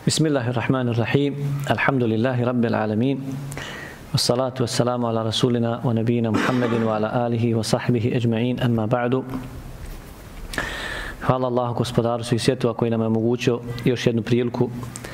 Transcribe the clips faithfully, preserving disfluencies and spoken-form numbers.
Bismillahirrahmanirrahim. Alhamdulillahi rabbil alamin. Wassalatu wassalamu ala rasulina wa nabiyina Muhammedin wa ala alihi wa sahbihi ajma'in. Amma ba'du. Hvala Allahu gospodaru svih svjetova koji nam je omogućio još jednu priliku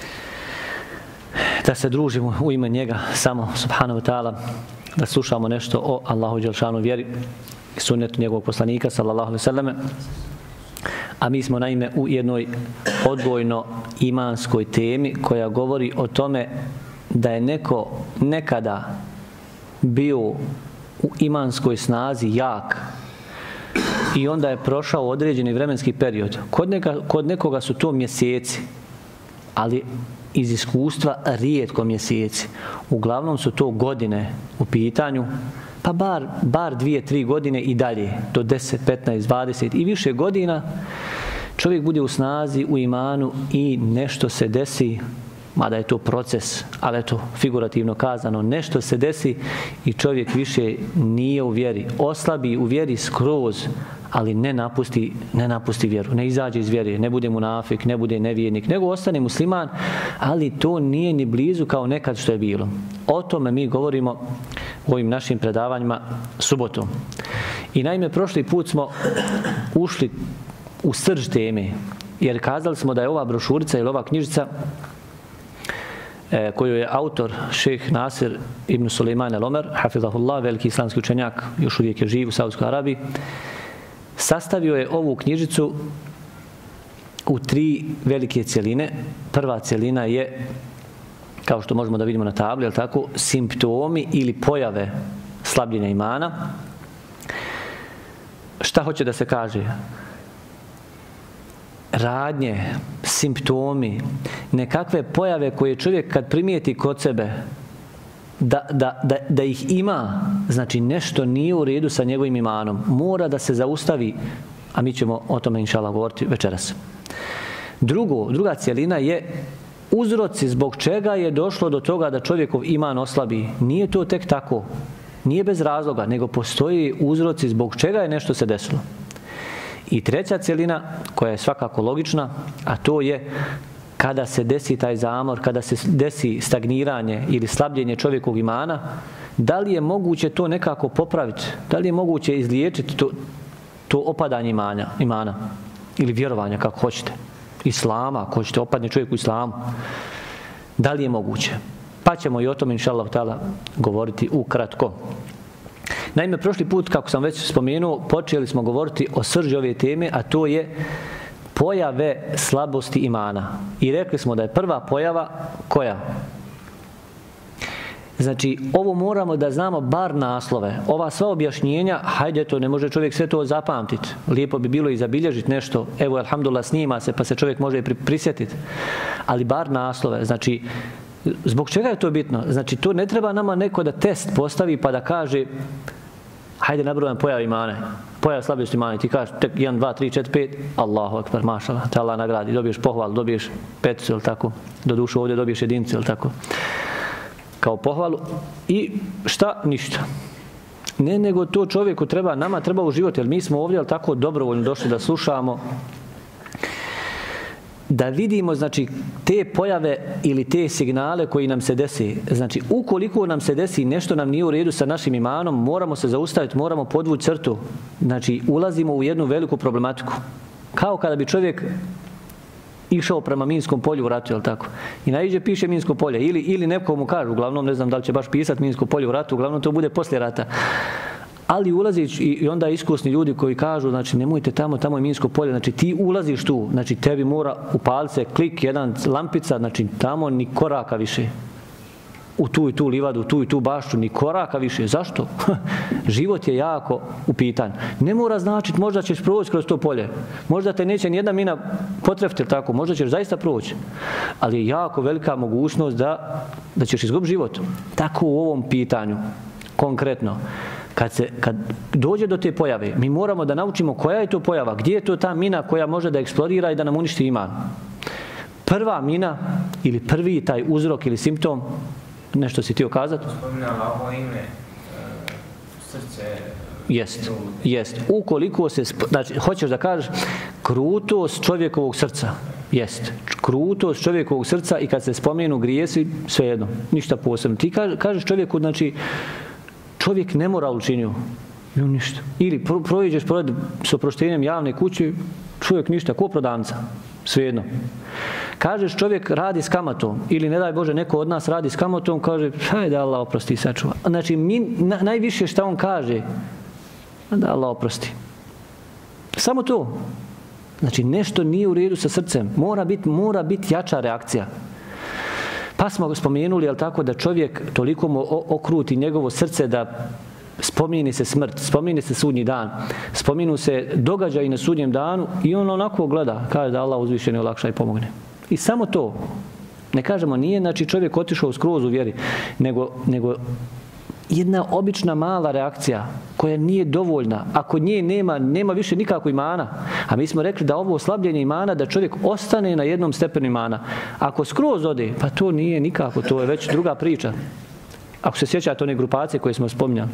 da se družimo u ime njega samo subhanahu wa ta'ala, da slušamo nešto o Allahu dželešanu vjeri i sunnetu njegovog poslanika sallallahu alejhi ve selleme. A mi smo naime u jednoj odgojno-imanskoj temi koja govori o tome da je neko nekada bio u imanskoj snazi jak i onda je prošao određeni vremenski period. Kod, neka, kod nekoga su to mjeseci, ali iz iskustva rijetko mjeseci. Uglavnom su to godine u pitanju, pa bar, bar dvije, tri godine i dalje, do deset, petnaest, dvadeset i više godina, čovjek bude u snazi, u imanu i nešto se desi, mada je to proces, ali eto, figurativno kazano, nešto se desi i čovjek više nije u vjeri, oslabi u vjeri skroz, ali ne napusti, ne napusti vjeru, ne izađe iz vjere, ne bude munafik, ne bude nevjernik, nego ostane musliman, ali to nije ni blizu kao nekad što je bilo. O tome mi govorimo u ovim našim predavanjima subotom. I naime, prošli put smo ušli u srž teme, jer kazali smo da je ova brošurica ili ova knjižica e, koju je autor šejh Nasir ibn Sulejman el-Omer, hafizahullah, veliki islamski učenjak, još uvijek je živ u Saudskoj Arabiji, sastavio je ovu knjižicu u tri velike cjeline. Prva cjelina je, kao što možemo da vidimo na tabli, ali tako, simptomi ili pojave slabljenja imana. Šta hoće da se kaže? Radnje, simptomi, nekakve pojave koje čovjek kad primijeti kod sebe da, da, da, da ih ima, znači nešto nije u redu sa njegovim imanom, mora da se zaustavi, a mi ćemo o tome inšallah govoriti večeras. Drugo, druga cjelina je uzroci zbog čega je došlo do toga da čovjekov iman oslabi. Nije to tek tako, nije bez razloga, nego postoji uzroci zbog čega je nešto se desilo. I treća cjelina, koja je svakako logična, a to je kada se desi taj zamor, kada se desi stagniranje ili slabljenje čovjekovog imana, da li je moguće to nekako popraviti, da li je moguće izliječiti to, to opadanje imana, imana ili vjerovanja, kako hoćete, islama, ako hoćete, opadne čovjek u islamu, da li je moguće? Pa ćemo i o tome, inšallah ta'ala, govoriti ukratko. Naime, prošli put, kako sam već spomenuo, počeli smo govoriti o srži ove teme, a to je pojave slabosti imana. I rekli smo da je prva pojava koja? Znači, ovo moramo da znamo bar naslove. Ova sva objašnjenja, hajde to, ne može čovjek sve to zapamtiti. Lijepo bi bilo i zabilježiti nešto. Evo, alhamdulillah, snima se, pa se čovjek može i prisjetiti. Ali bar naslove. Znači, zbog čega je to bitno? Znači, to ne treba nama neko da test postavi pa da kaže hajde nabrojam pojav imana, pojav slabosti imana i ti kažeš tek jedan, dva, tri, četiri, pet, Allahu akbar, mašallah, te Allah nagradi, dobiješ pohvalu, dobiješ peticu, ili tako, do dušu ovdje dobiješ jedinicu, ili tako, kao pohvalu i šta? Ništa. Ne, nego to čovjeku treba, nama treba u život, jer mi smo ovdje, ali tako, dobrovoljno došli da slušamo, da vidimo, znači, te pojave ili te signale koji nam se desi. Znači, ukoliko nam se desi nešto nam nije u redu sa našim imanom, moramo se zaustaviti, moramo podvući crtu. Znači, ulazimo u jednu veliku problematiku. Kao kada bi čovjek išao prema minskom polju u ratu, jel tako? I naiđe piše minsko polje. Ili, ili neko mu kaže, uglavnom, ne znam da li će baš pisati minsko polje u ratu, uglavnom to bude poslije rata. Ali ulaziš i onda iskusni ljudi koji kažu, znači nemojte tamo, tamo je minsko polje, znači ti ulaziš tu, znači tebi mora upaliti se klik, jedan lampica, znači tamo ni koraka više. U tu i tu livadu, u tu i tu bašću, ni koraka više. Zašto? Život je jako u pitanju. Ne mora značiti, možda ćeš proći kroz to polje. Možda te neće nijedna mina potrefiti, tako, možda ćeš zaista proći. Ali je jako velika mogućnost da, da ćeš izgubiti život. Tako u ovom pitanju, konkretno. Kad, se, kad dođe do te pojave, mi moramo da naučimo koja je to pojava, gdje je to ta mina koja može da eksplodira i da nam uništi iman. Prva mina ili prvi taj uzrok ili simptom, nešto si ti okazati? Spominala ovo ime, srce... Jest, jest. Ukoliko se, znači, hoćeš da kažeš krutost čovjekovog srca. Jest. Krutost čovjekovog srca i kad se spomenu grijesi, svejedno, ništa posebno. Ti kažeš čovjeku, znači, čovjek nemoral učinio, no ništa. Ili pro, prođeš pored s oproštenjem javne kuće, čovjek ništa, ko prodavnica, svejedno. Kažeš čovjek radi s kamatom, ili ne daj Bože neko od nas radi s kamatom, kaže, hajde Allah oprosti i sačuva. Znači, mi, na, najviše šta on kaže, da Allah oprosti. Samo to. Znači, nešto nije u redu sa srcem. Mora biti mora bit jača reakcija. Pa smo spomenuli, jel tako, da čovjek toliko mu okruti njegovo srce da spomini se smrt, spomini se sudnji dan, spominu se događaji na sudnjem danu i on onako gleda, kaže da Allah uzvišeni olakša i pomogne. I samo to. Ne kažemo, nije znači čovjek otišao skroz u vjeri, nego, nego jedna obična mala reakcija koja nije dovoljna. Ako nje nema, nema više nikako imana. A mi smo rekli da ovo oslabljenje imana, da čovjek ostane na jednom stepenu imana. Ako skroz ode, pa to nije nikako, to je već druga priča. Ako se sjećate one grupacije koje smo spominjali.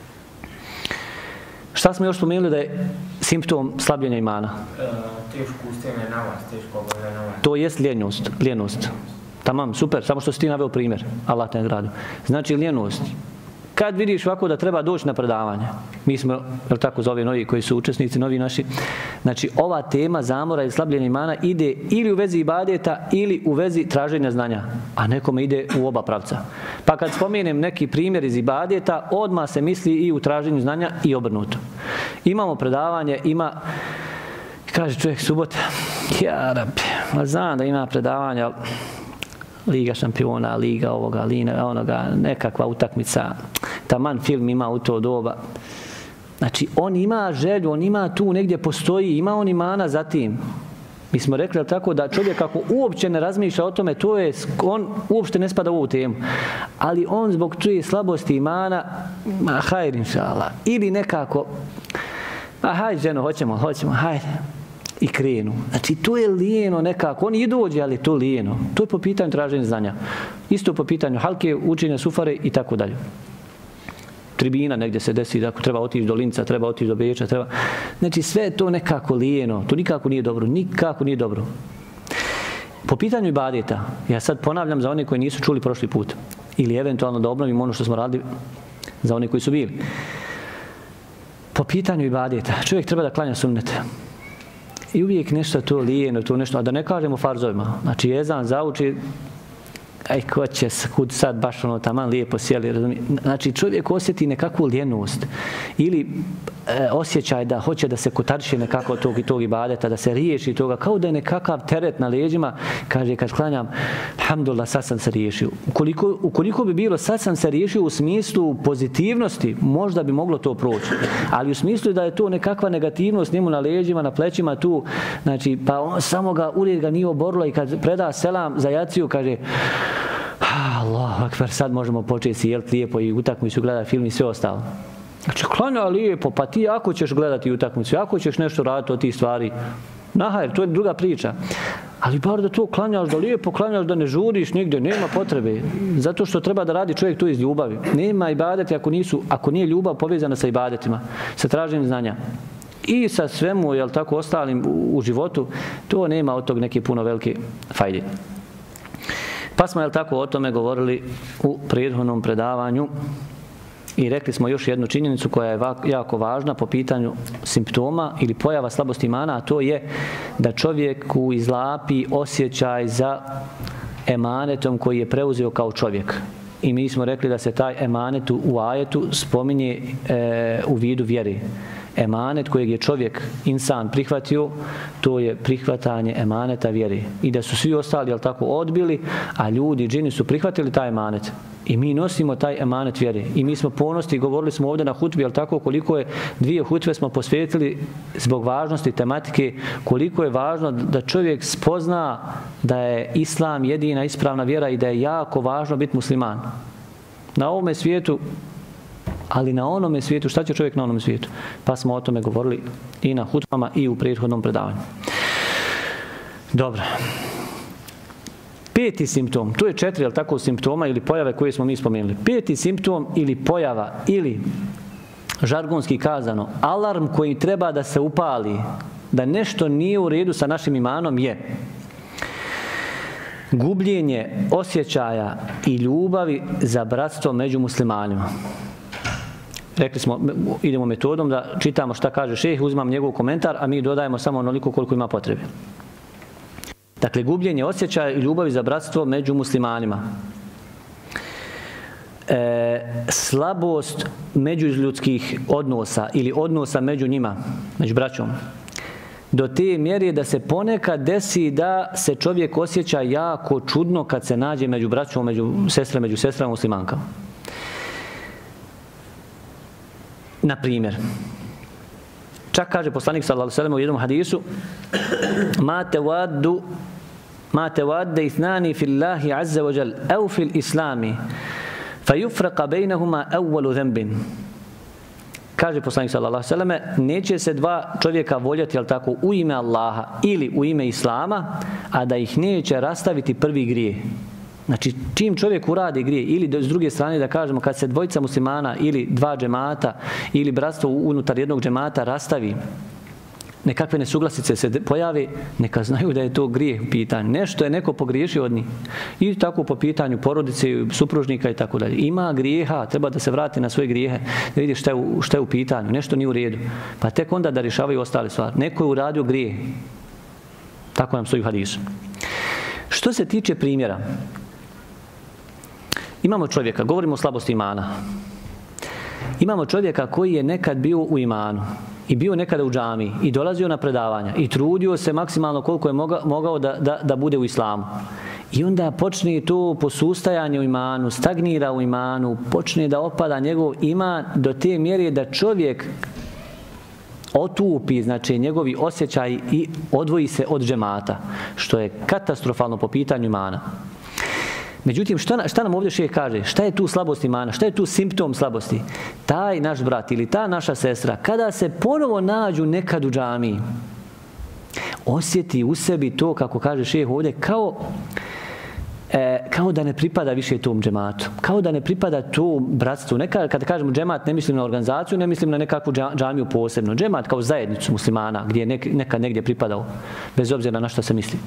Šta smo još spomenuli da je simptom slabljenja imana? E, teško ustajanje na vas, teško obavljanje na vas. To jest ljenost. ljenost. Tamam, super, samo što si ti naveo primjer. Allah te nagradio. Znači ljenost. Kad vidiš ovako da treba doći na predavanje, mi smo, jel tako, za ove novi koji su učesnici, novi naši, znači ova tema zamora i slabljenja imana ide ili u vezi ibadeta ili u vezi traženja znanja, a nekome ide u oba pravca. Pa kad spomenem neki primjer iz ibadeta, odmah se misli i u traženju znanja i obrnuto. Imamo predavanje, ima, kaže čovjek subota, ja rabi, ma znam da ima predavanja, Liga šampiona, liga ovoga, lina, onoga, nekakva utakmica, taman film ima u to doba. Znači, on ima želju, on ima tu negdje postoji, ima on imana za tim. Mi smo rekli tako da čovjek ako uopće ne razmišlja o tome, to je, on uopšte ne spada u ovu temu. Ali on zbog čuje slabosti imana, ma hajr inšala, ili nekako, ma hajde ženo, hoćemo, hoćemo, hajde. I krenu. Znači, to je lijeno nekako. Oni i dođe, ali to lijeno. To je po pitanju traženja znanja. Isto po pitanju halke, učenja sufare i tako dalje. Tribina negdje se desi, ako treba otići do Linca, treba otići do Beča, treba... Znači, sve je to nekako lijeno. To nikako nije dobro. Nikako nije dobro. Po pitanju ibadeta, ja sad ponavljam za one koji nisu čuli prošli put. Ili eventualno da obnovim ono što smo radili za one koji su bili. Po pitanju ibadeta, čovjek treba da klanja sunnete. I uvijek nešto to lijeno, to nešto, a da ne kažemo farzovima. Znači, jezan zauči, aj, ko će kud sad baš ono taman lijepo sjeli, razumije. Znači, čovjek osjeti nekakvu lijenost ili e, osjećaj da hoće da se kotarši nekako tog i tog ibadeta, da se riješi toga, kao da je nekakav teret na leđima, kaže, kad klanjam, alhamdulillah, sad sam se riješio. Ukoliko, ukoliko bi bilo, sad sam se riješio u smislu pozitivnosti, možda bi moglo to proći. Ali u smislu da je to nekakva negativnost njemu na leđima, na plećima tu, znači, pa on samo ga, ured ga nije oborilo i kad preda selam za jaciju, kaže, Allah, akbar, sad možemo početi sjeliti lijepo i utakmicu, gledati film i sve ostalo. Znači, klanja lijepo, pa ti ako ćeš gledati utakmicu, ako ćeš nešto raditi od tih stvari, nahaj, to je druga priča. Ali bar da to klanjaš, da lijepo klanjaš, da ne žuriš nigdje, nema potrebe. Zato što treba da radi čovjek to iz ljubavi. Nema ibadeti ako nisu, ako nije ljubav povezana sa ibadetima, sa traženjem znanja. I sa svemu, jel tako, ostalim u, u životu, to nema od tog neke puno velike fajde. Pa smo, jel tako, o tome govorili u prethodnom predavanju i rekli smo još jednu činjenicu koja je jako važna po pitanju simptoma ili pojava slabosti imana, a to je da čovjeku izlapi osjećaj za emanetom koji je preuzeo kao čovjek. I mi smo rekli da se taj emanet u ajetu spominje e, u vidu vjere. Emanet kojeg je čovjek, insan, prihvatio, to je prihvatanje emaneta vjere. I da su svi ostali, jel tako, odbili, a ljudi, džini su prihvatili taj emanet. I mi nosimo taj emanet vjere. I mi smo ponosni, govorili smo ovdje na hutbi, jel tako, koliko je, dvije hutbe smo posvetili zbog važnosti tematike, koliko je važno da čovjek spozna da je islam jedina ispravna vjera i da je jako važno biti musliman. Na ovome svijetu, ali na onome svijetu, šta će čovjek na onome svijetu? Pa smo o tome govorili i na hutbama i u prethodnom predavanju. Dobro. Peti simptom, to je četiri, jel tako, simptoma ili pojave koje smo mi spomenuli. Peti simptom ili pojava ili žargonski kazano, alarm koji treba da se upali, da nešto nije u redu sa našim imanom je gubljenje osjećaja i ljubavi za bratstvo među muslimanima. Rekli smo, idemo metodom da čitamo šta kaže šejh, uzmam njegov komentar, a mi dodajemo samo onoliko koliko ima potrebe. Dakle, gubljenje osjećaja i ljubavi za bratstvo među muslimanima. E, slabost međuljudskih odnosa ili odnosa među njima, među braćom, do te mjere da se ponekad desi da se čovjek osjeća jako čudno kad se nađe među braćom, među sestrama, među sestrama muslimankama. Na primjer, čak kaže poslanik sallallahu alejhi ve sellem u jednom hadisu: "Ma tawaddu ma tawadda ithnani fillahi azza wa jal aw fil islami fayufraqa bainahuma awwalu dhanbin." Kaže poslanik sallallahu alejhi ve selleme, neće se dva čovjeka voljeti, al tako, u ime Allaha ili u ime Islama, a da ih neće rastaviti prvi grijeh. Znači, čim čovjek uradi grije, ili s druge strane da kažemo, kad se dvojica muslimana ili dva džemata ili bratstvo unutar jednog džemata rastavi, nekakve nesuglasice se pojave, neka znaju da je to grijeh u pitanju. Nešto je neko pogriješio od njih. I tako po pitanju porodice, supružnika i tako dalje. Ima grijeha, treba da se vrati na svoje grijehe, da vidi šta je, u, šta je u pitanju, nešto nije u redu. Pa tek onda da rješavaju ostale stvari. Neko je uradio grijeh. Tako nam stoji u hadisu. Što se tiče primjera, imamo čovjeka, govorimo o slabosti imana. Imamo čovjeka koji je nekad bio u imanu i bio nekada u džamiji i dolazio na predavanja i trudio se maksimalno koliko je mogao, mogao da, da, da bude u islamu. I onda počne to posustajanje u imanu, stagnira u imanu, počne da opada njegov iman do te mjere da čovjek otupi, znači njegovi osjećaji i odvoji se od džemata, što je katastrofalno po pitanju imana. Međutim, šta, šta nam ovdje šejh kaže? Šta je tu slabost imana? Šta je tu simptom slabosti? Taj naš brat ili ta naša sestra, kada se ponovo nađu nekad u džamiji, osjeti u sebi to, kako kaže šejh ovdje, kao, e, kao da ne pripada više tom džematu. Kao da ne pripada tom bratstvu. Neka, kada kažemo džemat, ne mislim na organizaciju, ne mislim na nekakvu džamiju posebno. Džemat kao zajednicu muslimana, gdje je nek, nekad negdje pripadao, bez obzira na što se misli.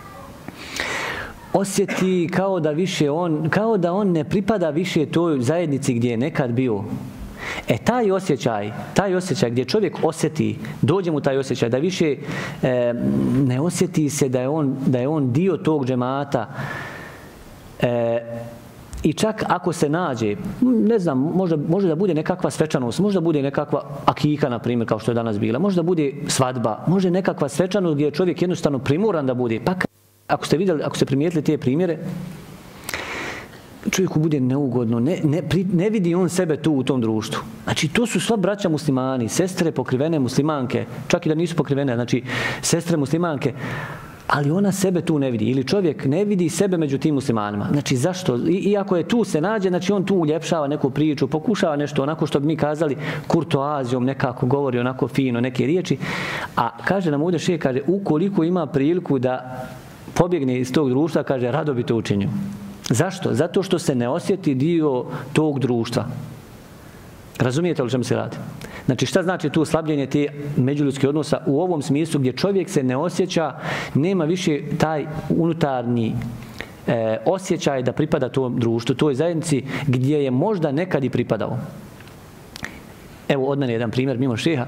Osjeti kao da više on, kao da on ne pripada više toj zajednici gdje je nekad bio. E taj osjećaj, taj osjećaj gdje čovjek osjeti, dođe mu taj osjećaj da više e, ne osjeti se da je on, da je on dio tog džemata. E, I čak ako se nađe, ne znam, možda, može da bude nekakva svečanost, možda bude nekakva akika, na primjer, kao što je danas bila, možda bude svadba, može nekakva svečanost gdje je čovjek jednostavno primoran da bude. Pa ako ste vidjeli, ako ste primijetili te primjere, čovjeku bude neugodno, ne, ne, ne vidi on sebe tu u tom društvu. Znači, to su sva braća muslimani, sestre pokrivene muslimanke, čak i da nisu pokrivene, znači, sestre muslimanke, ali ona sebe tu ne vidi. Ili čovjek ne vidi sebe među tim muslimanima. Znači, zašto? I, iako je tu se nađe, znači, on tu uljepšava neku priču, pokušava nešto onako što bi mi kazali kurtoazijom, nekako govori onako fino, neke riječi, a kaže nam ovdje šejh, kaže, ukoliko ima priliku da pobjegne iz tog društva, kaže, rado bi to učinio. Zašto? Zato što se ne osjeti dio tog društva. Razumijete li čemu se radi? Znači, šta znači tu slabljenje te međuljudskih odnosa u ovom smislu gdje čovjek se ne osjeća, nema više taj unutarnji e, osjećaj da pripada tom društvu, toj zajednici gdje je možda nekad i pripadao. Evo, od mene jedan primjer, mimo šeha.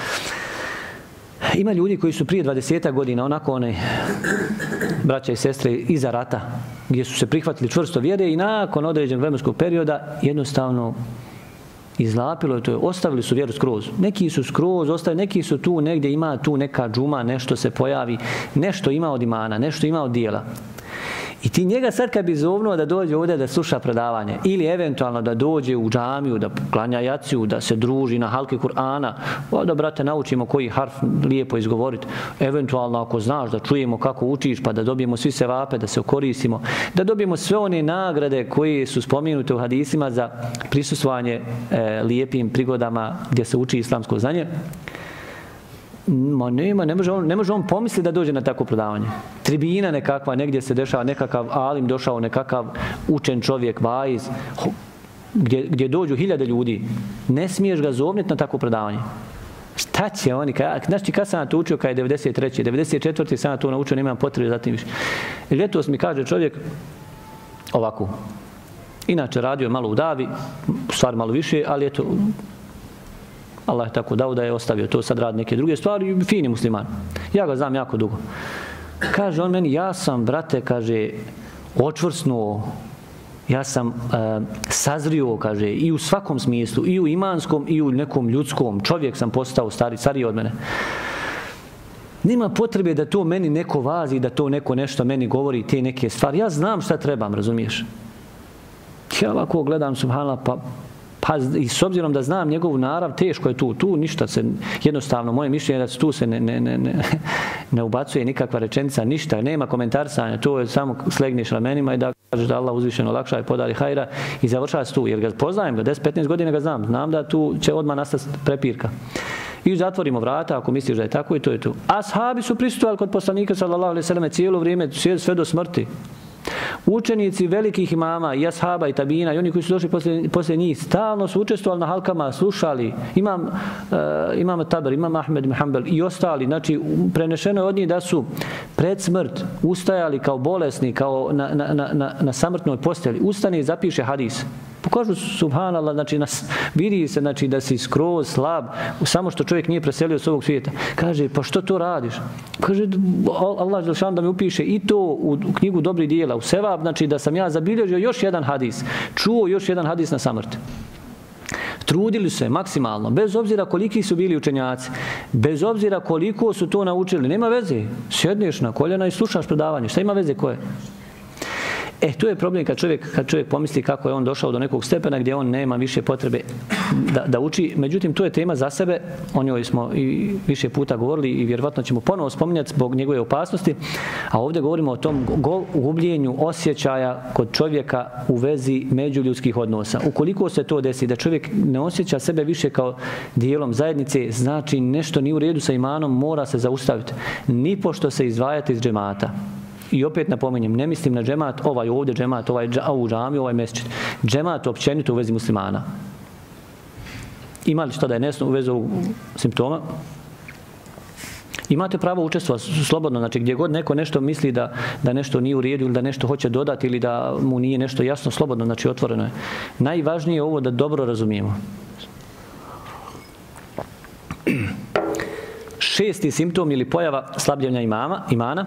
Ima ljudi koji su prije dvadesetak godina, onako one braća i sestre iza rata, gdje su se prihvatili čvrsto vjere i nakon određenog vremenskog perioda jednostavno izlapilo je to, ostavili su vjeru skroz. Neki su skroz ostavili, neki su tu negdje, ima tu neka džuma, nešto se pojavi, nešto ima od imana, nešto ima od dijela. I ti njega sad kad bi zovnuo da dođe ovdje da sluša predavanje ili eventualno da dođe u džamiju, da klanja jaciju, da se druži na halki Kur'ana, da, brate, naučimo koji harf lijepo izgovoriti. Eventualno ako znaš da čujemo kako učiš, pa da dobijemo svi sevape, da se okoristimo, da dobijemo sve one nagrade koje su spomenute u hadisima za prisustvovanje e, lijepim prigodama gdje se uči islamsko znanje. Ma nema, ne može on, ne može on pomisliti da dođe na takvo predavanje. Tribina nekakva, negdje se dešava nekakav alim, došao nekakav učen čovjek, vaiz, gdje, gdje dođu hiljade ljudi. Ne smiješ ga zovniti na takvo predavanje. šta će oni, kaj, znači kad sam to učio kaj je devedeset treće devedeset četvrte sam to naučio, nemam potrebe za tim više. I ljetos mi kaže čovjek ovako, inače radio je malo u davi, stvar malo više, ali eto, Allah je tako dao da je ostavio to, sad radi neke druge stvari, fini musliman. Ja ga znam jako dugo. Kaže on meni, ja sam, brate, kaže, očvrsnuo, ja sam uh, sazrio, kaže, i u svakom smislu, i u imanskom, i u nekom ljudskom. Čovjek sam postao stari, stariji od mene. Nema potrebe da to meni neko vazi, da to neko nešto meni govori, te neke stvari. Ja znam šta trebam, razumiješ? Ja ovako gledam, subhanallah, pa, pa i s obzirom da znam njegovu narav, teško je tu. Tu ništa se, jednostavno, moje mišljenje je da tu se ne, ne, ne, ne, ne ubacuje nikakva rečenica, ništa, nema komentarsanja, to je samo slegneš ramenima i da kažeš da Allah uzvišeno olakša i podari hajra i završava se tu, jer ga poznajem ga, deset petnaest godina ga znam, znam da tu će odmah nastati prepirka. I zatvorimo vrata ako misliš da je tako i to je to. Ashabi su prisustvovali kod poslanika sallallahu alejhi ve selleme cijelo vrijeme, sve do smrti. Učenici velikih imama i ashaba i tabina i oni koji su došli poslije, poslije njih stalno su učestvovali na halkama, slušali. Imam, uh, imam Taber, imam Ahmed ibn Hanbel i ostali. Znači, prenešeno je od njih da su pred smrt ustajali kao bolesni, kao na, na, na, na samrtnoj postelji. Ustane i zapiše hadis. Pokažu subhanallah, znači nas, vidi se znači, da si skroz slab, samo što čovjek nije preselio s ovog svijeta. Kaže, pa što to radiš? Kaže, Allah želšan da mi upiše i to u knjigu dobrih dijela, u sevab, znači da sam ja zabilježio još jedan hadis, čuo još jedan hadis na samrti. Trudili se maksimalno, bez obzira koliki su bili učenjaci, bez obzira koliko su to naučili, nema veze, sjedneš na koljena i slušaš predavanje, šta ima veze koje? E, tu je problem kad čovjek, kad čovjek pomisli kako je on došao do nekog stepena gdje on nema više potrebe da, da uči. Međutim, tu je tema za sebe, o njoj smo i više puta govorili i vjerovatno ćemo ponovo spominjati zbog njegove opasnosti, a ovdje govorimo o tom gubljenju osjećaja kod čovjeka u vezi međuljudskih odnosa. Ukoliko se to desi, da čovjek ne osjeća sebe više kao dijelom zajednice, znači nešto nije u redu sa imanom, mora se zaustaviti. Nipošto se izdvajati iz džemata. I opet napominjem, ne mislim na džemat, ovaj ovdje džemat, ovaj u džami, ovaj mesčit. Džemat općenito u vezi muslimana. Ima li što da je nesno u vezi ovog simptoma? Imate pravo učestvovati slobodno, znači gdje god neko nešto misli da, da nešto nije u redu ili da nešto hoće dodati ili da mu nije nešto jasno, slobodno, znači otvoreno je. Najvažnije je ovo da dobro razumijemo. Šesti simptom ili pojava slabljenja imama, imana.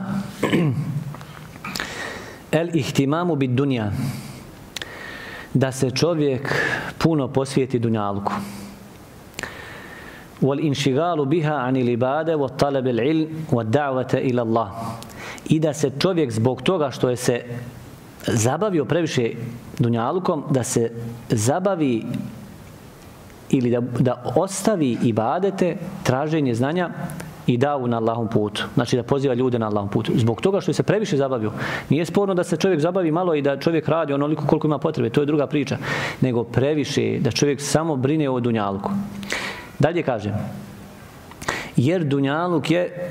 El ihtimamu bid dunja. Da se čovjek puno posvijeti dunjaluku. Wal inshigalu biha anil ibade wa talab al ilm wa da'wata ila Allah. I da se čovjek zbog toga što je se zabavio previše dunjalukom, da se zabavi ili da, da ostavi ibadete, traženje znanja i davu na Allahom putu. Znači da poziva ljude na Allahom putu. Zbog toga što je se previše zabavio. Nije sporno da se čovjek zabavi malo i da čovjek radi onoliko koliko ima potrebe. To je druga priča. Nego previše da čovjek samo brine o dunjaluku. Dalje kažem. Jer dunjaluk je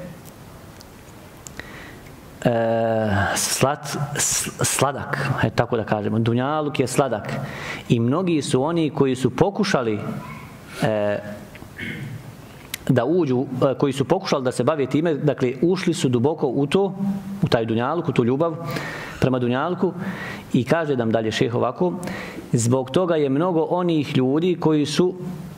e, slat, sladak. E, tako da kažemo. Dunjaluk je sladak. I mnogi su oni koji su pokušali e, da uđu, koji su pokušali da se bave time, dakle, ušli su duboko u to, u taj dunjaluk, u tu ljubav prema dunjaluku i kaže nam dalje šejh ovako, zbog toga je mnogo onih ljudi koji su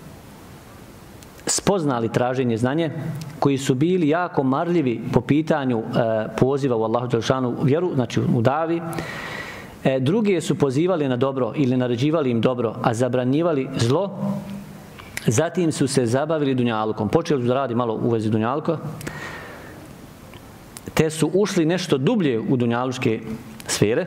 spoznali traženje znanje, koji su bili jako marljivi po pitanju e, poziva u Allahu dželešanu vjeru, znači u davi, e, drugi su pozivali na dobro ili naređivali im dobro, a zabranjivali zlo. Zatim su se zabavili dunjalukom. Počeli su da radi malo u vezi dunjaluka. Te su ušli nešto dublje u dunjaluške sfere.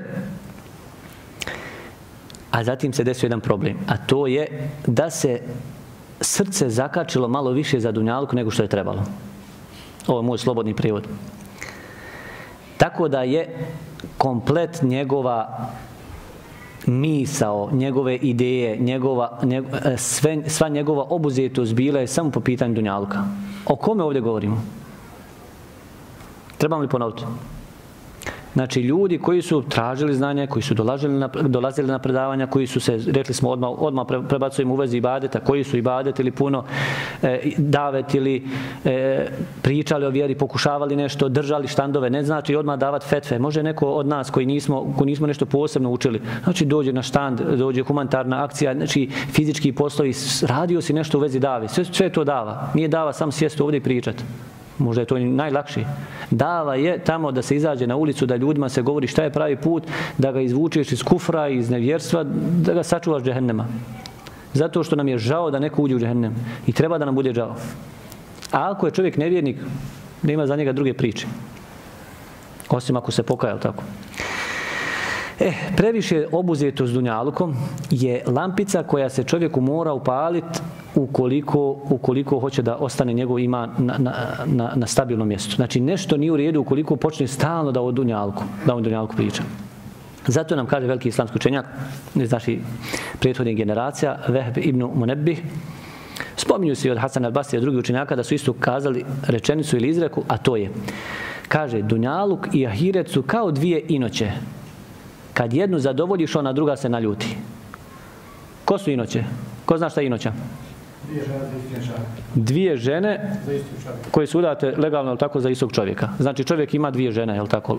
A zatim se desio jedan problem. A to je da se srce zakačilo malo više za dunjaluk nego što je trebalo. Ovo je moj slobodni prijevod. Tako da je komplet njegova misao, njegove ideje, njegova, njegov, sve, sva njegova obuzetost bila je samo po pitanju dunjaluka. O kome ovdje govorimo? Trebam li ponoviti? Znači ljudi koji su tražili znanje, koji su dolazili na, dolazili na predavanja, koji su se, rekli smo odmah, odmah prebacujemo u vezi ibadeta, koji su ibadetili puno, e, davetili, e, pričali o vjeri, pokušavali nešto, držali štandove, ne znači odmah davati fetve. Može neko od nas koji nismo, koji nismo nešto posebno učili, znači dođe na štand, dođe humanitarna akcija, znači fizički poslovi, radio si nešto u vezi dave, sve, sve to dava. Nije dava sam sjesti ovdje i pričati. Možda je to najlakši. Dava je tamo da se izađe na ulicu, da ljudima se govori šta je pravi put, da ga izvučeš iz kufra, iz nevjerstva, da ga sačuvaš džehennema. Zato što nam je žao da neko uđe u džehennem. I treba da nam bude žao. A ako je čovjek nevjernik, nema za njega druge priče. Osim ako se pokaja, tako. E, previše obuzeto s dunjalukom je lampica koja se čovjeku mora upaliti ukoliko, ukoliko hoće da ostane njegov iman na, na, na, na stabilnom mjestu. Znači nešto nije u redu ukoliko počne stalno da o dunjaluku, da o dunjaluku priča. Zato nam kaže veliki islamski učenjak iz naših prethodnih generacija, Vehb ibn Munebbih, spominju se od Hasan al-Basrija i drugih učenjaka da su isto kazali rečenicu ili izreku, a to je, kaže, dunjaluk i ahiret su kao dvije inoće. Kad jednu zadovoljiš, ona druga se naljuti. Ko su inoće? Ko zna šta je inoća? Dvije žene za istog čovjeka. Dvije žene koje su udate legalno, jel tako, za istog čovjeka. Znači čovjek ima dvije žene, jel tako?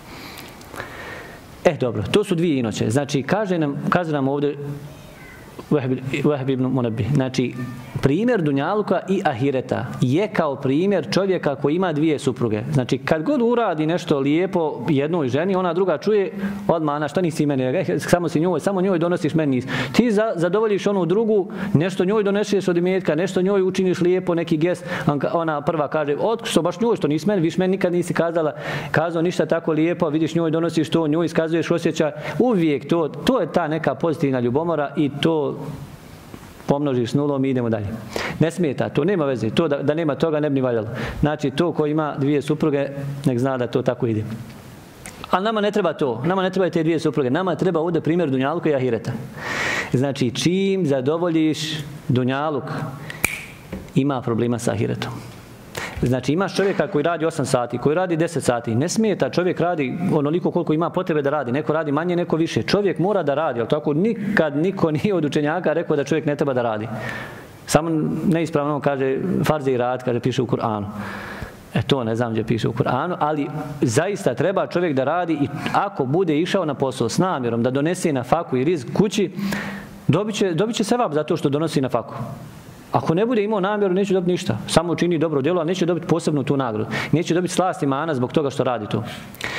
E, dobro, to su dvije inoće. Znači, kaže nam, kaže nam ovdje Vehb ibn Munebbih. Znači, primjer dunjaluka i ahireta je kao primjer čovjeka koji ima dvije supruge. Znači, kad god uradi nešto lijepo jednoj ženi, ona druga čuje odmah, Ana, šta nisi meni, samo si njoj, samo njoj donosiš, meni nisi. Ti za, zadovoljiš onu drugu, nešto njoj doneseš od imetka, nešto njoj učiniš lijepo, neki gest, ona prva kaže, otko baš njoj, što nisi meni, viš meni nikad nisi kazala, kazao ništa tako lijepo, vidiš njoj donosiš to, njoj iskazuješ osjećaj, uvijek to, to je ta neka pozitivna ljubomora i to pomnožiš s nulom i idemo dalje. Ne smeta, to nema veze. To da, da nema toga ne bi ni valjalo. Znači, to ko ima dvije supruge, nek zna da to tako ide. Ali nama ne treba to. Nama ne treba te dvije supruge. Nama treba ovdje primjer dunjaluka i ahireta. Znači, čim zadovoljiš dunjaluk, ima problema sa ahiretom. Znači, imaš čovjeka koji radi osam sati, koji radi deset sati. Ne smeta, čovjek radi onoliko koliko ima potrebe da radi. Neko radi manje, neko više. Čovjek mora da radi, ali tako nikad niko nije od učenjaka rekao da čovjek ne treba da radi. Samo neispravno kaže farze i rad, kaže piše u Kur'anu. E to ne znam gdje piše u Kur'anu, ali zaista treba čovjek da radi i ako bude išao na posao s namjerom da donese na faku i rizik kući, dobit će, dobit će sevap zato što donosi na faku. Ako ne bude imao namjeru, neće dobiti ništa. Samo učini dobro djelo, a neće dobiti posebnu tu nagradu. Neće dobiti slast imana zbog toga što radi to.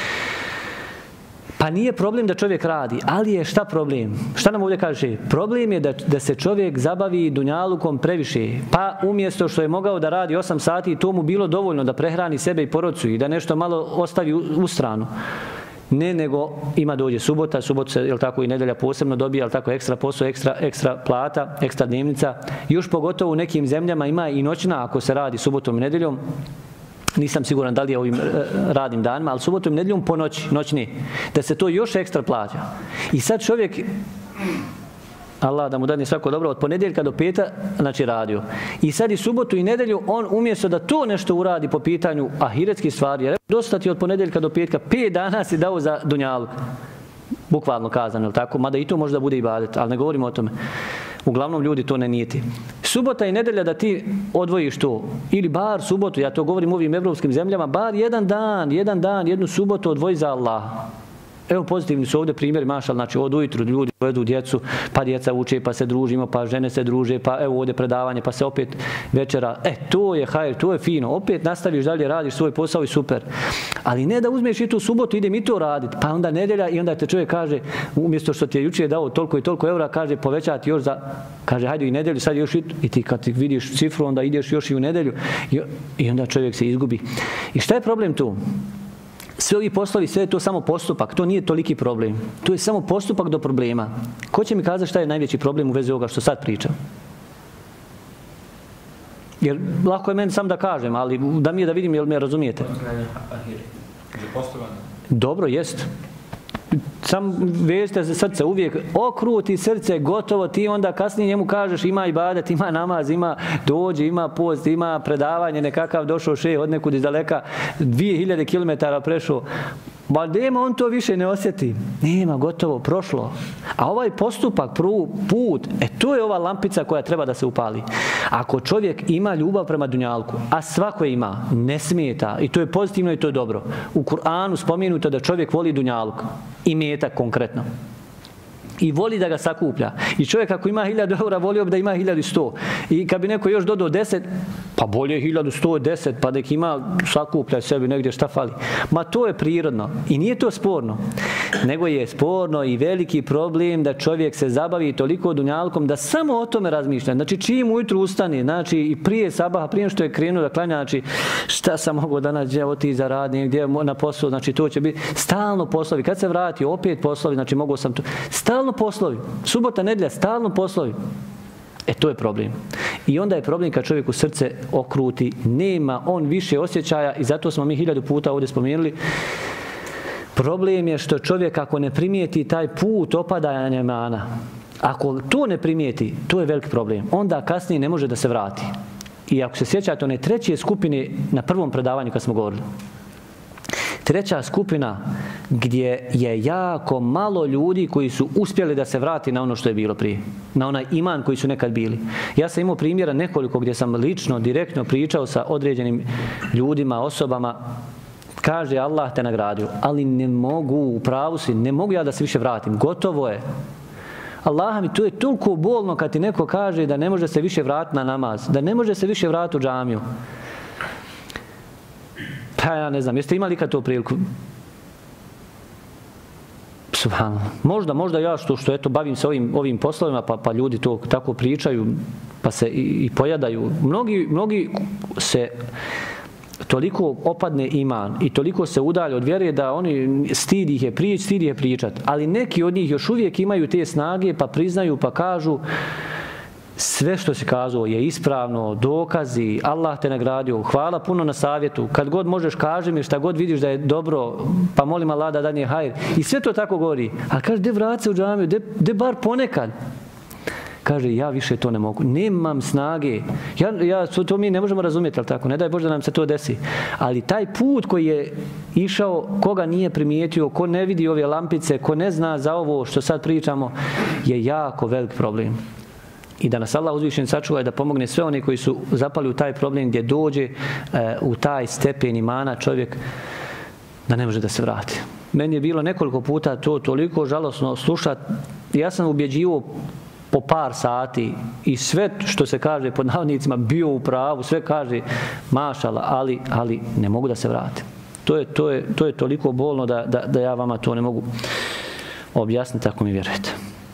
Pa nije problem da čovjek radi, ali je šta problem? Šta nam ovdje kaže? Problem je da, da se čovjek zabavi dunjalukom previše. Pa umjesto što je mogao da radi osam sati, to mu bilo dovoljno da prehrani sebe i porodcu i da nešto malo ostavi u, u stranu. Ne, nego ima dođe subota, subota se, jel tako, i nedelja posebno dobija, jel tako, ekstra posao, ekstra, ekstra plata, ekstra dnevnica. Još pogotovo u nekim zemljama ima i noćna ako se radi subotom i nedeljom. Nisam siguran da li je ovim radnim danima, ali subotom i nedeljom po noći, noćni, da se to još ekstra plaća. I sad čovjek, Allah da mu dadne svako dobro, od ponedjeljka do peta, znači radio. I sad i subotu i nedelju, on umjesto da to nešto uradi po pitanju ahiretskih stvari, jer dosta ti od ponedjeljka do petka, pet dana si dao za dunjaluk. Bukvalno kazano, je li tako? Mada i to možda bude ibadet, ali ne govorimo o tome. Uglavnom ljudi to ne nijeti. Subota i nedelja da ti odvojiš to, ili bar subotu, ja to govorim u ovim evropskim zemljama, bar jedan dan, jedan dan, jednu subotu odvoji za Allaha. Evo pozitivni su ovdje primjeri, mašal, znači od ujutru ljudi vedu djecu, pa djeca uče, pa se družimo, pa žene se druže, pa evo ovdje predavanje, pa se opet večera. E, to je hajr, to je fino. Opet nastaviš dalje, radiš svoj posao i super. Ali ne da uzmeš i tu subotu, idem i to raditi, pa onda nedelja i onda te čovjek kaže, umjesto što ti je jučer dao toliko i toliko eura, kaže povećati još za, kaže hajde i nedelju, sad još i, i ti kad ti vidiš cifru, onda ideš još i u nedelju i, i onda čovjek se izgubi. I šta je problem tu? Sve ovi poslovi, sve je to samo postupak, to nije toliki problem. To je samo postupak do problema. Ko će mi kazati šta je najveći problem u vezi ovoga što sad pričam? Jer lako je meni sam da kažem, ali da mi je da vidim, jel me razumijete? Dobro, jest. Sam vezite za srce, uvijek okruti srce, gotovo, ti onda kasnije njemu kažeš ima ibadet, ima namaz, ima dođe, ima post, ima predavanje, nekakav došao šej od nekud iz daleka, dvije hiljade kilometara prešao, Ba nema, on to više ne osjeti. Nema, gotovo, prošlo. A ovaj postupak, put, e to je ova lampica koja treba da se upali. Ako čovjek ima ljubav prema dunjalku, a svako je ima, ne smeta, i to je pozitivno i to je dobro. U Kur'anu spomenuto da čovjek voli dunjalku i metak konkretno. I voli da ga sakuplja. I čovjek ako ima hiljadu eura, volio bi da ima hiljadu sto. I kad bi neko još dodao deset, pa bolje hiljadu sto deset, pa nek ima, sakuplja sebi negdje šta fali. Ma to je prirodno. I nije to sporno. Nego je sporno i veliki problem da čovjek se zabavi toliko dunjalkom da samo o tome razmišlja. Znači čim ujutru ustane, znači i prije sabaha, prije što je krenuo da klanja, znači šta sam mogao danas, gdje otići za radnje, gdje na poslu, znači to će biti stalno poslovi. Kad se vrati, opet poslovi, znači mogao sam to. Stalno poslovi. Subota, nedjelja, stalno poslovi. E to je problem. I onda je problem kad čovjeku srce okruti, nema on više osjećaja i zato smo mi hiljadu puta ovdje spomenuli. Problem je što čovjek ako ne primijeti taj put opadanja imana, ako to ne primijeti, to je veliki problem. Onda kasnije ne može da se vrati. I ako se sjećate one treće skupine na prvom predavanju kad smo govorili. Treća skupina gdje je jako malo ljudi koji su uspjeli da se vrati na ono što je bilo prije. Na onaj iman koji su nekad bili. Ja sam imao primjera nekoliko gdje sam lično, direktno pričao sa određenim ljudima, osobama. Kaže Allah te nagradio, ali ne mogu, u pravu si, ne mogu ja da se više vratim. Gotovo je. Allah mi, to je toliko bolno kad ti neko kaže da ne može se više vratiti na namaz, da ne može se više vratiti u džamiju. Pa ja ne znam, jeste imali kad to priliku? Subhanallah. Možda, možda ja što, što eto, bavim se ovim, ovim poslovima, pa, pa ljudi to tako pričaju, pa se i, i pojadaju. Mnogi, mnogi se toliko opadne iman i toliko se udalje od vjere da oni stid ih je prič, stid ih je pričat. Ali neki od njih još uvijek imaju te snage, pa priznaju, pa kažu sve što si kazao je ispravno, dokazi, Allah te nagradio, hvala puno na savjetu, kad god možeš kaži mi šta god vidiš da je dobro, pa molim Allah da danje hajr. I sve to tako govori. A kaže, de vrat se u džamiju, de, de bar ponekad. Kaže, ja više to ne mogu, nemam snage. Ja, ja, to mi ne možemo razumjeti, ali tako, ne daj Bože da nam se to desi. Ali taj put koji je išao, koga nije primijetio, ko ne vidi ove lampice, ko ne zna za ovo što sad pričamo, je jako velik problem. I da nas Allah uzvišen sačuva i da pomogne sve one koji su zapali u taj problem gdje dođe e, u taj stepen imana čovjek da ne može da se vrati. Meni je bilo nekoliko puta to toliko žalosno slušati. Ja sam ubjeđivo po par sati i sve što se kaže pod navodnicima bio u pravu, sve kaže mašala, ali, ali ne mogu da se vrati. To je, to je, to je toliko bolno da, da, da ja vama to ne mogu objasniti ako mi vjerujete.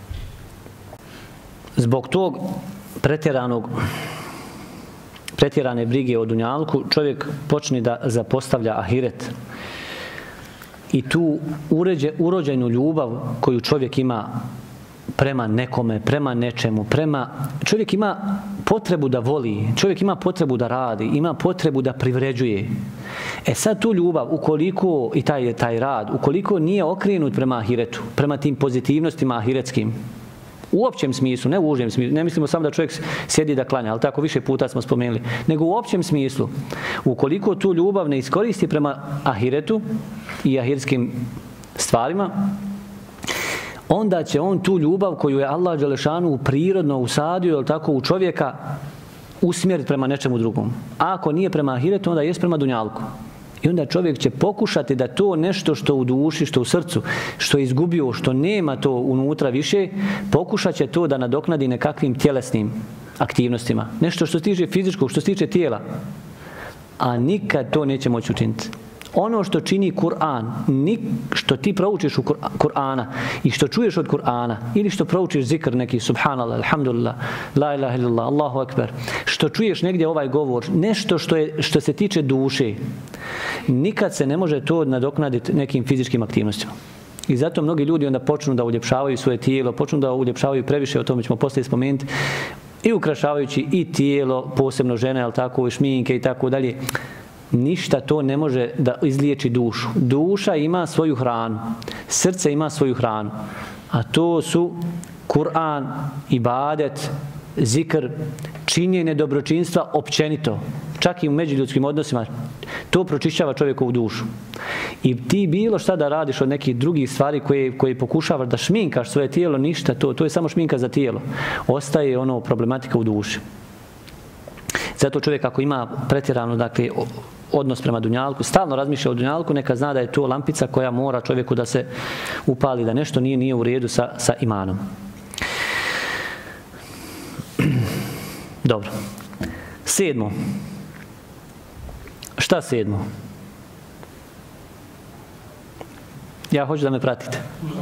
Zbog tog pretjeranog pretjerane brige o dunjalku čovjek počne da zapostavlja ahiret. I tu uređe, urođenu ljubav koju čovjek ima prema nekome, prema nečemu, prema... Čovjek ima potrebu da voli, čovjek ima potrebu da radi, ima potrebu da privređuje. E sad tu ljubav, ukoliko i taj, taj rad, ukoliko nije okrenut prema ahiretu, prema tim pozitivnostima ahiretskim, u općem smislu, ne u užem smislu, ne mislimo samo da čovjek sjedi da klanja, ali tako više puta smo spomenuli, nego u općem smislu, ukoliko tu ljubav ne iskoristi prema ahiretu i ahiretskim stvarima, onda će on tu ljubav koju je Allah dželešanu prirodno usadio, jel tako, u čovjeka usmjeriti prema nečemu drugom. A ako nije prema ahiretu, onda jest prema dunjalku. I onda čovjek će pokušati da to nešto što u duši, što u srcu, što je izgubio, što nema to unutra više, pokušat će to da nadoknadi nekakvim tjelesnim aktivnostima. Nešto što se tiče fizičkog, što se tiče tijela. A nikad to neće moći učiniti. Ono što čini Kur'an, što ti proučiš u Kur'ana i što čuješ od Kur'ana, ili što proučiš zikr neki, subhanallah, alhamdulillah, la ilaha illallah, Allahu akbar, što čuješ negdje ovaj govor, nešto što, je, što se tiče duše, nikad se ne može to nadoknaditi nekim fizičkim aktivnostima. I zato mnogi ljudi onda počnu da uljepšavaju svoje tijelo, počnu da uljepšavaju previše, o tome ćemo poslije spomenuti, i ukrašavajući i tijelo, posebno žene, ali tako, i šminke i tako dalje. Ništa to ne može da izliječi dušu. Duša ima svoju hranu, srce ima svoju hranu, a to su Kur'an, ibadet, zikr, činjenje dobročinstva općenito, čak i u međuljudskim odnosima. To pročišćava čovjekovu dušu. I ti bilo šta da radiš od nekih drugih stvari koje, koje pokušavaš da šminkaš svoje tijelo, ništa, to, to je samo šminka za tijelo. Ostaje ono problematika u duši. Zato čovjek ako ima pretjerano, dakle, odnos prema dunjalku, stalno razmišlja o dunjalku, neka zna da je to lampica koja mora čovjeku da se upali, da nešto nije, nije u redu sa, sa imanom. Dobro. Sedmo. Šta sedmo? Ja hoću da me pratite.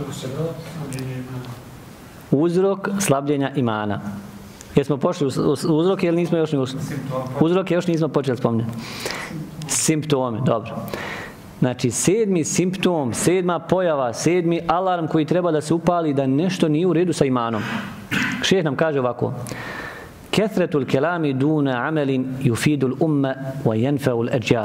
Uzrok slabljenja imana. Jesmo pošli u uzroke ili nismo još ni ušli? Uzroke još nismo počeli spominjati. Simptome, dobro. Znači, sedmi simptom, sedma pojava, sedmi alarm koji treba da se upali da nešto nije u redu sa imanom. Šejh nam kaže ovako: Kethretul kelami duna amelin yufidul umma wa yanfa'ul ajyal.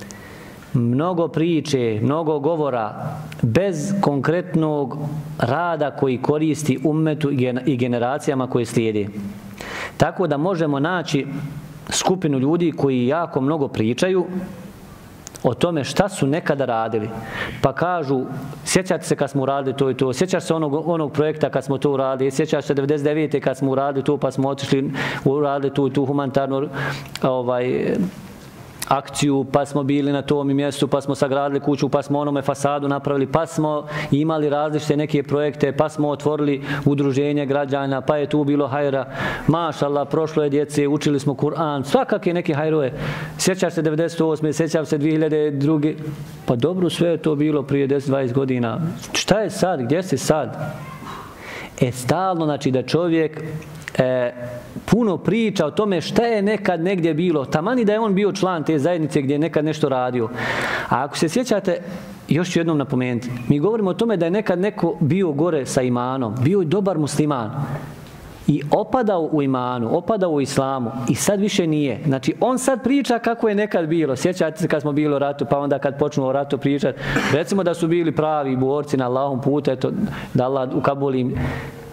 Mnogo priče, mnogo govora bez konkretnog rada koji koristi ummetu i generacijama koje slijede. Tako da možemo naći skupinu ljudi koji jako mnogo pričaju o tome šta su nekada radili. Pa kažu, sjećate se kad smo uradili to i to, sjećaš se onog, onog projekta kad smo to uradili, sjećaš se devedeset devete kad smo uradili to pa smo otišli, uradili tu i tu humanitarnu ovaj, akciju, pa smo bili na tom mjestu, pa smo sagradili kuću, pa smo onome fasadu napravili, pa smo imali različite neke projekte, pa smo otvorili udruženje građana, pa je tu bilo hajra. Mašallah, prošlo je djece, učili smo Kur'an, svakakve neke hajroje. Sjećaš se devedeset osme, sjećaš se dvije hiljade druge. Pa dobro, sve je to bilo prije deset dvadeset godina. Šta je sad? Gdje si sad? E, stalno, znači da čovjek E, puno priča o tome šta je nekad negdje bilo, tamani da je on bio član te zajednice gdje je nekad nešto radio. A ako se sjećate, još ću jednom napomenuti, mi govorimo o tome da je nekad neko bio gore sa imanom, bio je dobar musliman i opadao u imanu, opadao u islamu i sad više nije. Znači on sad priča kako je nekad bilo. Sjećate se kad smo bili u ratu, pa onda kad počnu o ratu pričati, recimo da su bili pravi borci na Allahom putu, eto, da Allah ukabuli im.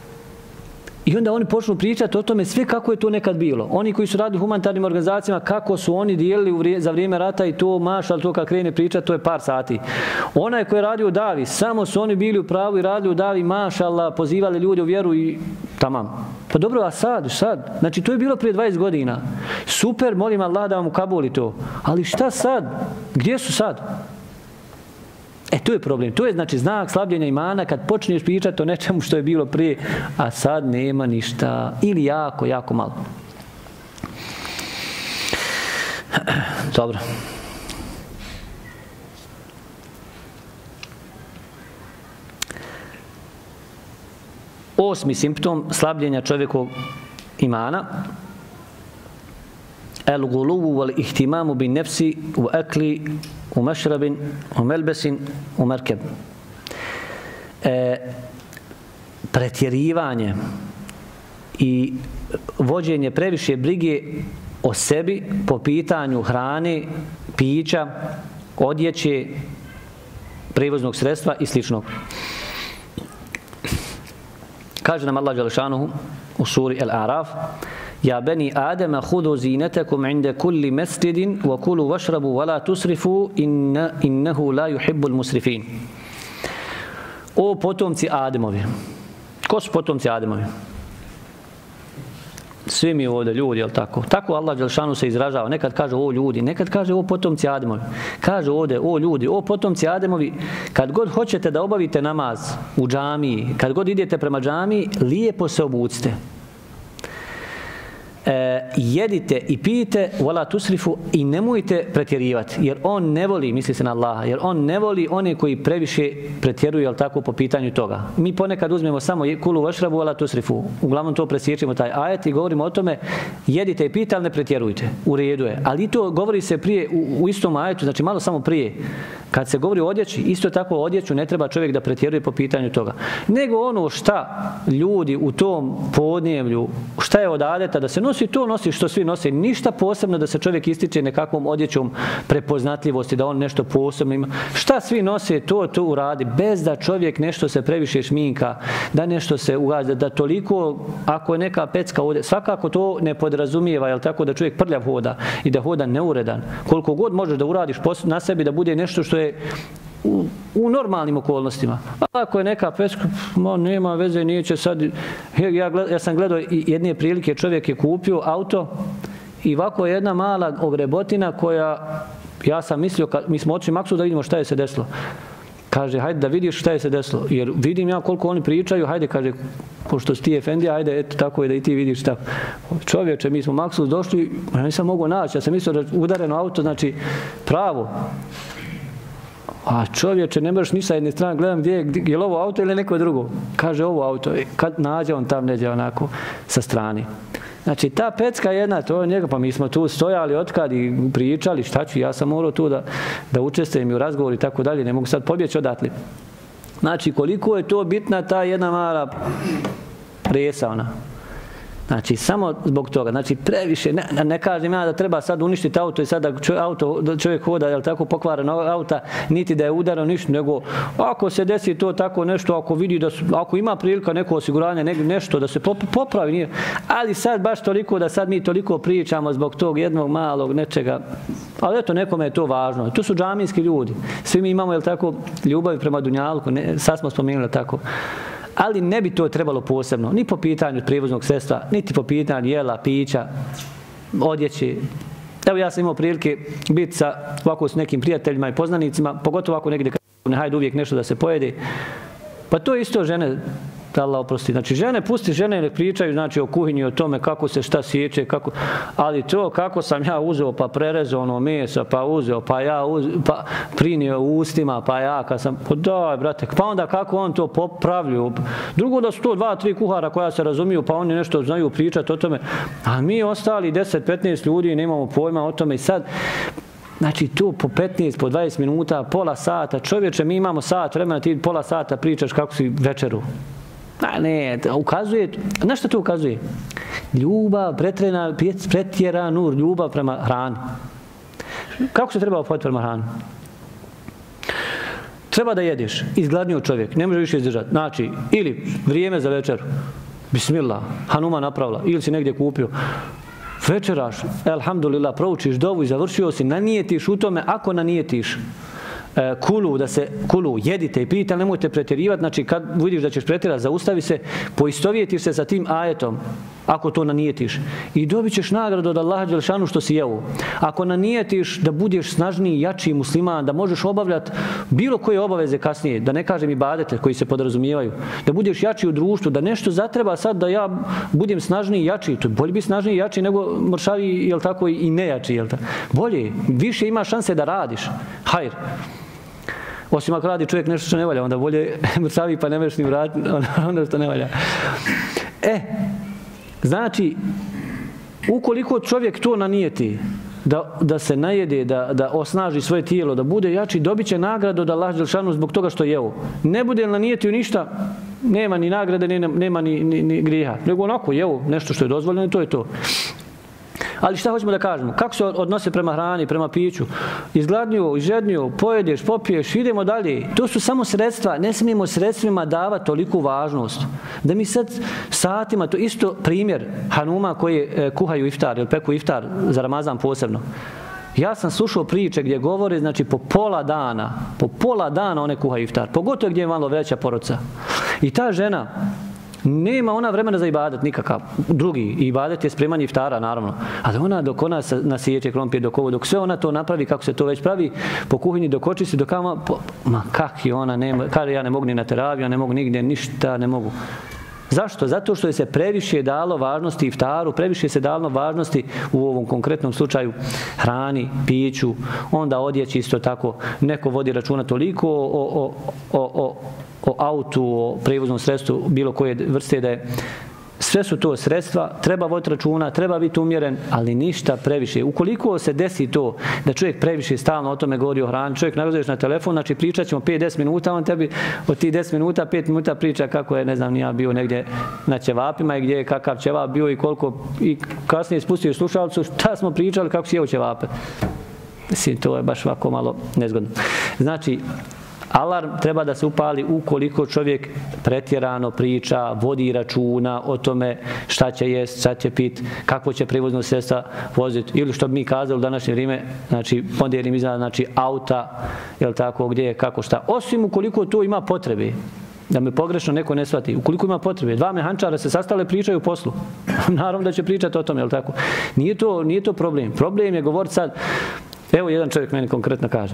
I onda oni počnu pričati o tome sve kako je to nekad bilo. Oni koji su radili u humanitarnim organizacijama, kako su oni dijelili u vrije, za vrijeme rata i to mašal, to kad krene pričati, to je par sati. Onaj koji je radio u davi, samo su oni bili u pravu i radili u davi, mašallah, pozivali ljude u vjeru i tamam. Pa dobro, a sad, sad? Znači to je bilo prije dvadeset godina. Super, molim Allah da vam ukabuli to. Ali šta sad? Gdje su sad? E, to je problem. To je znači znak slabljenja imana kad počneš pričati o nečemu što je bilo prije, a sad nema ništa. Ili jako, jako malo. Dobro. Osmi simptom slabljenja čovjekovog imana. El-guluvu wal-ihtimamu bin nefsi u ekli u mešrabin, u melbesin, u merkeb. E, pretjerivanje i vođenje previše brige o sebi po pitanju hrane, pića, odjeće, prevoznog sredstva i sličnog. Kaže nam Allah dželešanuhu u suri El-Araf: Ja beni Adama hudu zinetekum inde kulli mesjidin wa kulu vašrabu wa la tusrifu inna, innehu la yuhibbul musrifin. O potomci Ademovi. Ko su potomci Ademovi? Svi mi ovdje ljudi, jel tako? Tako Allah dželšanu se izražava. Nekad kaže o ljudi, nekad kaže o potomci Ademovi. Kaže ovdje o ljudi, o potomci Ademovi. Kad god hoćete da obavite namaz u džamiji, kad god idete prema džamiji, lijepo se obucite. E, jedite i pijte wala tusrifu i nemojte pretjerivati, jer on ne voli, misli se na Allaha, jer on ne voli one koji previše pretjeruju, jel tako, po pitanju toga. Mi ponekad uzmemo samo kulu vašrabu wala tusrifu, uglavnom to presjećemo taj ajet i govorimo o tome jedite i pijte, ali ne pretjerujte, u redu je. Ali to govori se prije u, u istom ajetu, znači malo samo prije. Kad se govori o odjeći, isto tako o odjeću ne treba čovjek da pretjeruje po pitanju toga. Nego ono šta ljudi u tom podnevlju, šta je od adeta da se nosi, to nosi što svi nose. Ništa posebno da se čovjek ističe nekakvom odjećom prepoznatljivosti, da on nešto posebno ima. Šta svi nose, to to uradi, bez da čovjek nešto se previše šminka, da nešto se ugazi, da toliko, ako je neka pecka ovdje, svakako to ne podrazumijeva, jel tako, da čovjek prljav hoda i da hoda neuredan. Koliko god možeš da uradiš na sebi da bude nešto što je u, u normalnim okolnostima. Ako je neka pecka, ma nema veze, neće sad... Ja, gled, ja sam gledao jedne prilike, čovjek je kupio auto i ovako je jedna mala ogrebotina koja, ja sam mislio, kad, mi smo otišli Maksu da vidimo šta je se desilo. Kaže, hajde da vidiš šta je se desilo. Jer vidim ja koliko oni pričaju, hajde, kaže, pošto si ti efendija, hajde, eto, tako je da i ti vidiš tako. Čovječe, mi smo Maksu došli, ja nisam mogu naći, ja sam mislio da udareno auto, znači pravo. A čovječe, ne možeš ni sa jedne strane, gledam gdje je, gdje je li ovo auto ili neko drugo. Kaže, ovo auto, kad nađe on tam neđe onako sa strane. Znači, ta pecka jedna, to je njega, pa mi smo tu stojali otkad i pričali, šta ću, ja sam morao tu da, da učestvujem i u razgovoru i tako dalje, ne mogu sad pobjeći odatle. Znači, koliko je to bitna ta jedna mala presa ona. Znači, samo zbog toga. Znači, previše, ne, ne kažem ja da treba sad uništiti auto i sad da čovjek, auto, da čovjek hoda, jel tako, pokvareno auta, niti da je udarao ništa, nego ako se desi to tako nešto, ako vidi da, su, ako ima prilika neko osiguranje, ne, nešto da se popravi, nije. Ali sad baš toliko da sad mi toliko pričamo zbog tog jednog malog nečega. Ali eto, nekome je to važno. To su džamijski ljudi. Svi mi imamo, jel tako, ljubav prema dunjalku, ne, sad smo spomenuli tako. Ali ne bi to trebalo posebno, ni po pitanju prijevoznog sredstva, niti po pitanju jela, pića, odjeći. Evo ja sam imao prilike biti sa ovako s nekim prijateljima i poznanicima, pogotovo ako negdje ne hajde uvijek nešto da se pojede. Pa to isto žene, Allah oprosti. Znači žene, pusti žene nek pričaju znači o kuhinji, o tome kako se šta sjeće, kako, ali to kako sam ja uzeo pa prerezao ono mesa, pa uzeo, pa ja uzeo, pa prinio u ustima, pa ja kad sam, pa daj brate, pa onda kako on to popravljaju. Drugo da su to dva, tri kuhara koja se razumiju, pa oni nešto znaju pričati o tome, a mi ostali deset, petnaest ljudi nemamo pojma o tome i sad, znači tu po petnaest, po dvadeset minuta, pola sata, čovječe, mi imamo sat vremena, ti pola sata pričaš kako si večeru. A ne, ukazuje, na što to ukazuje? Ljubav, pretrena, pretjeranu ljubav prema hrani. Kako se treba ophoditi prema hrani? Treba da jedeš, izgladnio čovjek, ne može više izdržati. Znači, ili vrijeme za večeru, bismillah, Hanuma napravila, ili si negdje kupio, večeraš, elhamdulillah, proučiš dovu i završio si, nanijetiš u tome, ako nanijetiš, kulu, da se, kulu, jedite i pijite, ali nemojte pretjerivati, znači kad vidiš da ćeš pretjerati, zaustavi se, poistovjetiš se sa tim ajetom, ako to nanijetiš. I dobit ćeš nagradu od Allaha dželešanu što si jeo. Ako nanijetiš da budeš snažniji, jačiji musliman, da možeš obavljati bilo koje obaveze kasnije, da ne kažem ibadete koji se podrazumijevaju, da budeš jači u društvu, da nešto zatreba sad da ja budem snažniji i jači, to je bolje biti snažniji i jači nego mršavi, jel tako, i nejači, jel tako. Bolje, više ima šanse da radiš. Hajr. Osim ako radi čovjek nešto što ne valja, onda bolje mršavi pa ne možeš ni vratiti onda što ne valja. E, znači, ukoliko čovjek to nanijeti, da, da se najede, da, da osnaži svoje tijelo, da bude jači, dobit će nagradu od Allaha dželešanu zbog toga što jeo. Ne bude nanijetio ništa, nema ni nagrade, nema, nema ni, ni, ni grijeha. Nego onako jeo nešto što je dozvoljeno i to je to. Ali šta hoćemo da kažemo? Kako se odnose prema hrani, prema piću? Izgladnju, izžednju, pojedeš, popiješ, idemo dalje. To su samo sredstva. Ne smijemo sredstvima davati toliku važnost. Da mi sad satima, to isto primjer Hanuma koji kuhaju iftar ili peku iftar za Ramazan posebno. Ja sam slušao priče gdje govore, znači po pola dana, po pola dana one kuhaju iftar. Pogotovo gdje je malo veća porodica. I ta žena, nema ona vremena za ibadet nikakav. Drugi, ibadet je spremanje iftara, naravno. Ali ona dok ona nasiječe krompir, dok ovo, dok sve ona to napravi, kako se to već pravi, po kuhinji, dok očisti, dok ama, po, ma kak je ona, nema, kaže ja ne mogu ni na teraviju, ja ne mogu nigdje, ništa ne mogu. Zašto? Zato što je se previše dalo važnosti iftaru, previše se dalo važnosti u ovom konkretnom slučaju hrani, piću, onda odjeći isto tako. Neko vodi računa toliko o, o, o, o, o autu, o prevoznom sredstvu, bilo koje vrste da je. Sve su to sredstva, treba voditi računa, treba biti umjeren, ali ništa previše. Ukoliko se desi to da čovjek previše stalno o tome govori o hrani, čovjek nagazuješ na telefon, znači pričat ćemo pet do deset minuta, on tebi od tih deset minuta, pet minuta priča kako je, ne znam, nija bio negdje na ćevapima i gdje je kakav ćevap bio i koliko, i kasnije spustio slušalcu, šta smo pričali, kako si jeo ćevape. Mislim, to je baš ovako malo nezgodno. Znači, Alarm treba da se upali ukoliko čovjek pretjerano priča, vodi računa o tome šta će jest, šta će pit, kako će prevozno sredstva voziti, ili što bi mi kazali u današnje vrijeme, znači podijelim iznad, znači auta, jel tako, gdje je, kako, šta. Osim ukoliko to ima potrebe, da me pogrešno neko ne shvati, ukoliko ima potrebe, dva mehančara se sastale, pričaju o poslu. Naravno da će pričati o tome, jel tako. Nije to, nije to problem. Problem je govoriti sad, evo jedan čovjek meni konkretno kaže,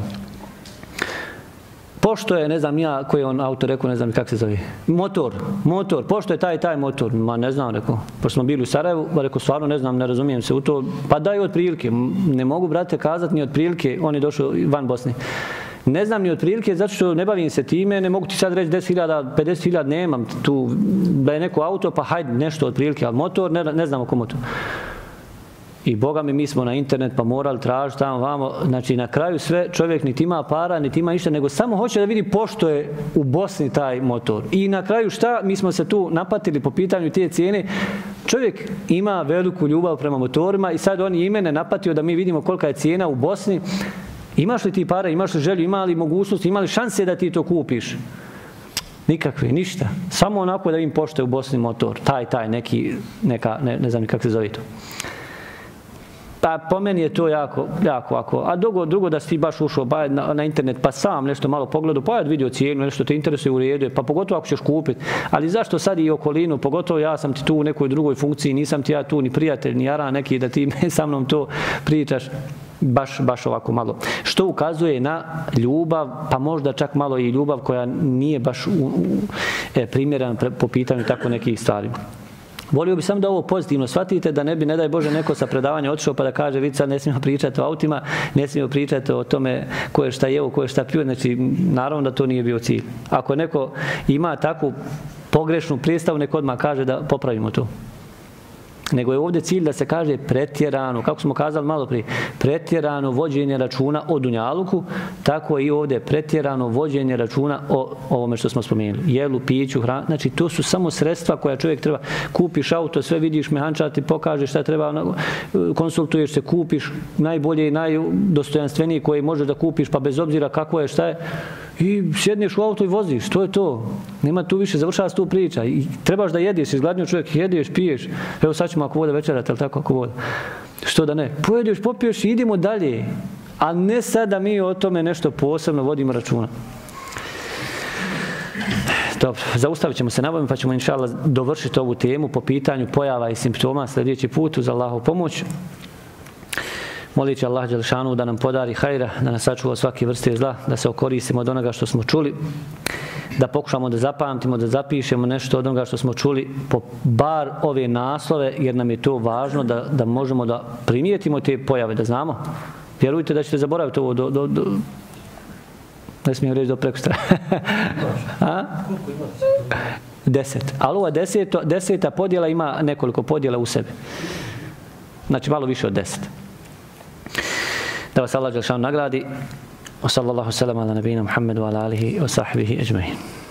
pošto je, ne znam ja koji je on auto rekao, ne znam kako se zove, motor, motor, pošto je taj taj motor, ma ne znam, rekao, pošto smo bili u Sarajevu, ba rekao, stvarno ne znam, ne razumijem se u to, pa daj od prilike, ne mogu, brate, kazati ni od prilike, on je došao van Bosne. Ne znam ni od prilike, zato što ne bavim se time, ne mogu ti sad reći deset hiljada, pedeset hiljada, nemam tu, da je neko auto, pa hajde nešto od prilike, ali motor, ne, ne znam oko motor. I Boga mi, mi smo na internet pa morali tražiti tamo vamo, znači na kraju sve čovjek niti ima para, niti ima ništa, nego samo hoće da vidi pošto je u Bosni taj motor. I na kraju šta, mi smo se tu napatili po pitanju te cijene, čovjek ima veliku ljubav prema motorima i sad on i mene napatio da mi vidimo kolika je cijena u Bosni. Imaš li ti para, imaš li želju, ima li mogućnost, ima li šanse da ti to kupiš? Nikakve, ništa. Samo onako da im pošte u Bosni motor, taj, taj, neki, neka, ne, ne znam ni kako se zove to. Pa po meni je to jako, jako, jako. A drugo, drugo da si ti baš ušao ba, na, na internet pa sam nešto malo pogledao, pa je vidio cijenu, nešto te interesuje u redu, pa pogotovo ako ćeš kupiti. Ali zašto sad i okolinu, pogotovo ja sam ti tu u nekoj drugoj funkciji, nisam ti ja tu ni prijatelj, ni jara neki da ti sa mnom to pričaš. Baš, baš ovako malo. Što ukazuje na ljubav, pa možda čak malo i ljubav koja nije baš u, u, e, primjerena po pitanju tako nekih stvari. Volio bi samo da ovo pozitivno shvatite, da ne bi, ne daj Bože, neko sa predavanja otišao pa da kaže, vidi sad ne smijemo pričati o autima, ne smijemo pričati o tome ko je šta jeo, ko je šta pio, znači naravno da to nije bio cilj. Ako neko ima takvu pogrešnu predstavu, neko odmah kaže da popravimo to. Nego je ovdje cilj da se kaže pretjerano, kako smo kazali malo prije, pretjerano vođenje računa o dunjaluku, tako i ovdje pretjerano vođenje računa o ovome što smo spomenuli. Jelu, piću, hranu, znači to su samo sredstva koja čovjek treba. Kupiš auto, sve vidiš, mehančar ti pokaže šta treba, konsultuješ se, kupiš najbolje i najdostojanstvenije koje možeš da kupiš, pa bez obzira kako je, šta je, i sjedneš u auto i voziš, to je to. Nema tu više, završava se tu priča. I trebaš da jedeš, izgladnio čovjek, jedeš, piješ. Evo sad ćemo ako vode večerati, ali tako ako vode. Što da ne? Pojedeš, popiješ i idemo dalje. A ne sad da mi o tome nešto posebno vodimo računa. Dobro, zaustavit ćemo se na ovome pa ćemo inšallah dovršiti ovu temu po pitanju pojava i simptoma sljedeći put uz Allahovu pomoć. Molit će Allah Đelešanu da nam podari hajra, da nas sačuva svake vrste zla, da se okoristimo od onoga što smo čuli, da pokušamo da zapamtimo, da zapišemo nešto od onoga što smo čuli, po bar ove naslove, jer nam je to važno da, da možemo da primijetimo te pojave, da znamo. Vjerujte da ćete zaboraviti ovo do... do, do ne smijem reći do prekustra. Deset. Ali ova deseto, deseta podjela ima nekoliko podjela u sebi. Znači malo više od deset. Da vas Allah Đelešanu nagradi. Wa sallallahu sallam ala nabina Muhammedu ala alihi wa sahbihi ajma'in.